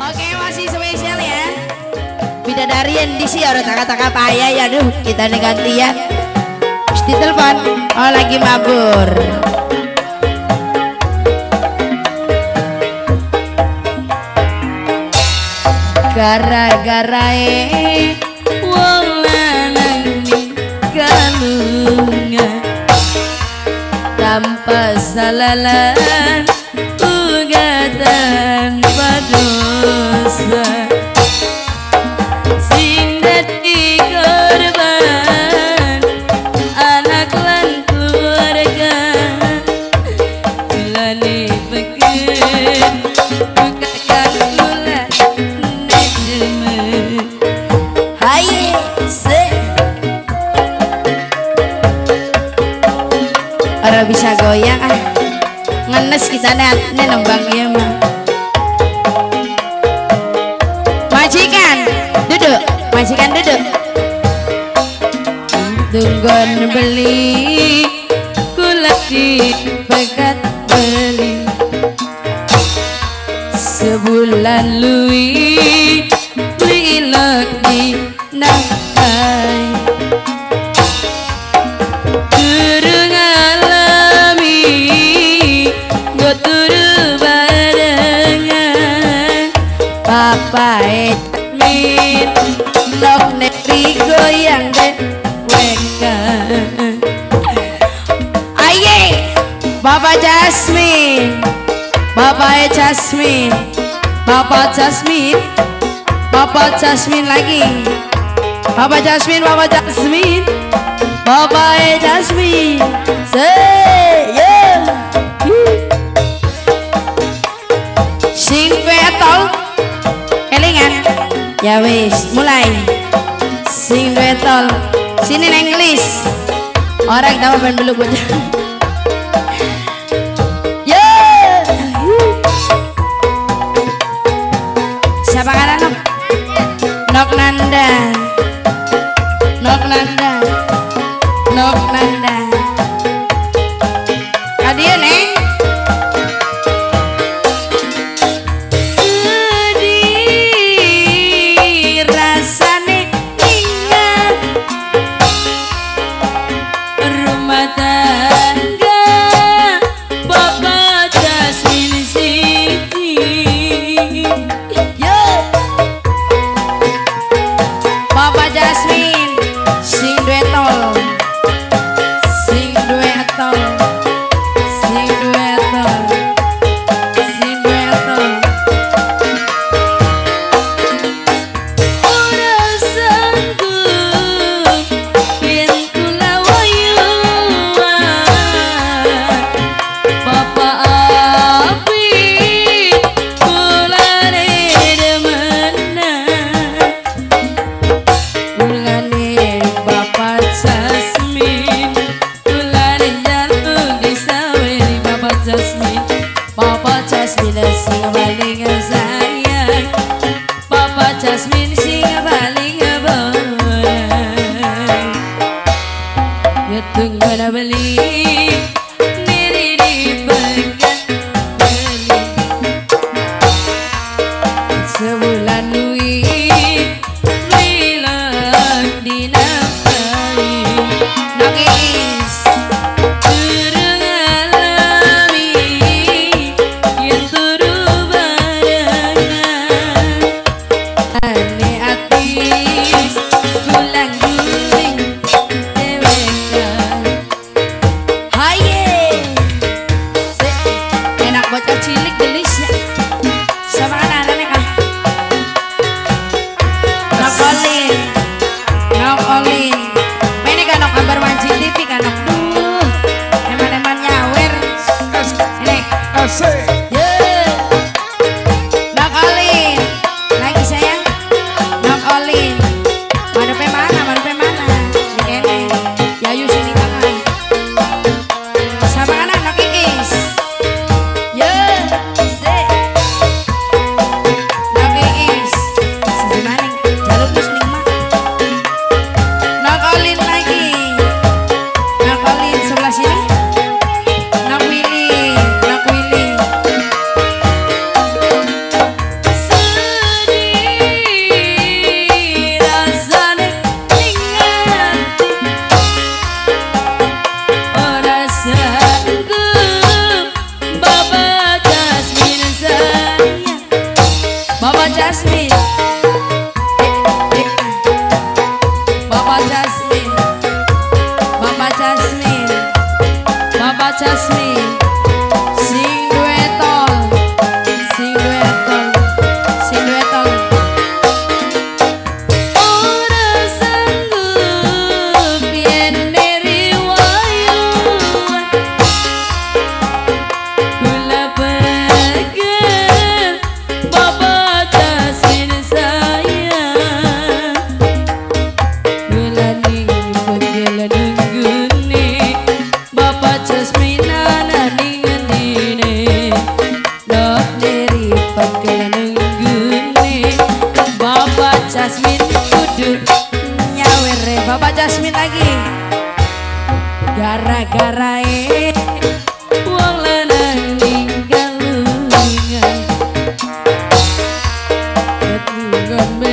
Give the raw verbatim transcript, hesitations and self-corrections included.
Oke, masih spesial ya. Bidadari yang di sini orang taka-taka payah ya, aduh kita nih gantian. Mesti telepon, oh lagi mabur. Gara-gara eh wong lanang kalungan tanpa salalan uga tanpa dosa sing dadi korban anak lan keluarga julane peken bukakan kula nek demen haye se ora bisa goyang ah ngenes kita nih nembang ya mah. Majikan duduk, majikan duduk. Tunggon beli kula di pegat beli sebulan lui lilok di nafai durung alami go turu barengan papa etmin nok nepi goyang deh wekan aye Bapak Jasmine Bapak Jasmine Bapak Jasmine Bapak Jasmine lagi Bapak Jasmine Bapak Jasmine Bapak Jasmine say yeah sing betol kelingan ya wis mulai sing betol sini English orang tahu ben belum bocah yeah siapa kata nok nok nanda nok nanda nok nanda kadia neng sedih rasane ingat rumah tangga Bapak Jasmine Siti yo Jasmine sing duetol sing duetol sing duetol ora sanggup yen riwayu kula pengen Bapak Jasmine sayang kula ning pengen nunggune Bapak Jasmine ana ning ngendine dok diri pengen nunggune Bapak Jasmine kudu nyawer Bapak Jasmine lagi gara-gara e wong lanang ninggal lungan ket